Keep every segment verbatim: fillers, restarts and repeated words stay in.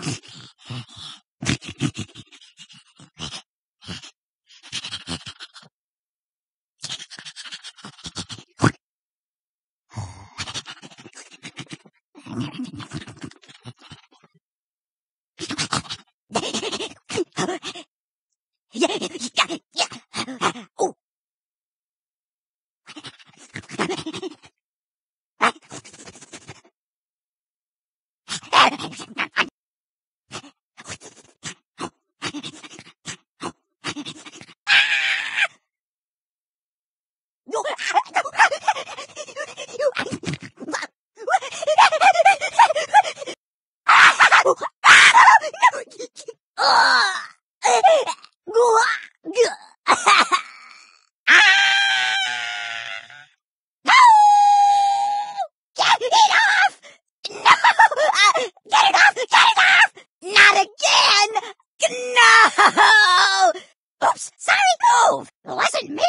No! Oops, sorry, move. It wasn't me.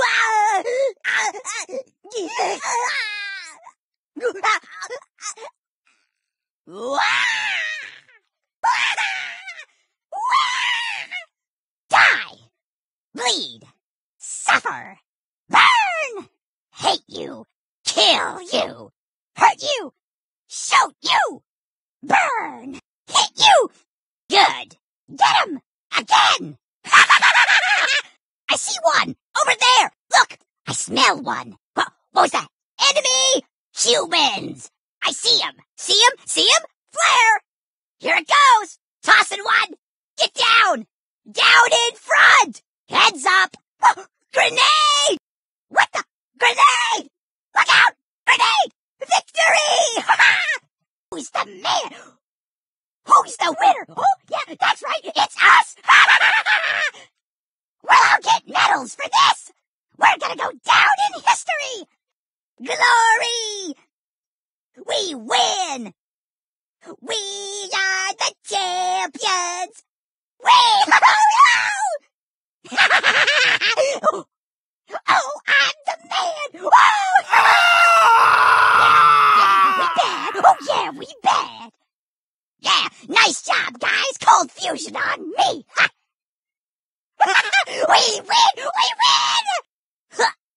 Die! Bleed! Suffer! Burn! Hate you! Kill you! Hurt you! Shoot you! Burn! Hit you! Good! Get him! Again! I see one! Over there! Look! I smell one! What, what was that? Enemy! Humans! I see him! See him? See him? Flare! Here it goes! Tossing one! Get down! Down in front! Heads up! Oh, grenade! What the? Grenade! Look out! Grenade! Victory! Who's the man? Who's the winner? Oh, yeah, that's right. It's us. Well, I'll get medals for this. We're gonna go down in history. Glory! We win. We are the champions. We... Oh, I'm the man. Oh, yeah, yeah, we bad. Oh, yeah, we bad. Yeah, nice job, guys. Cold fusion on me. We win! We win!